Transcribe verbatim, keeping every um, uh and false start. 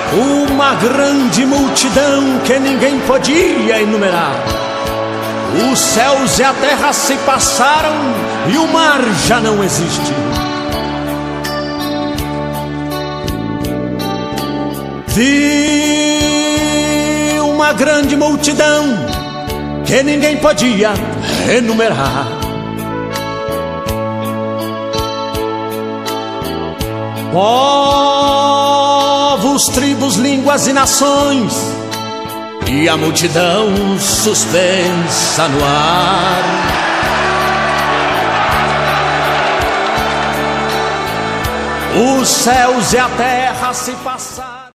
uma grande multidão que ninguém podia enumerar. Os céus e a terra se passaram e o mar já não existe. Vi uma grande multidão que ninguém podia enumerar. Povos, tribos, línguas e nações, e a multidão suspensa no ar. Os céus e a terra se passaram.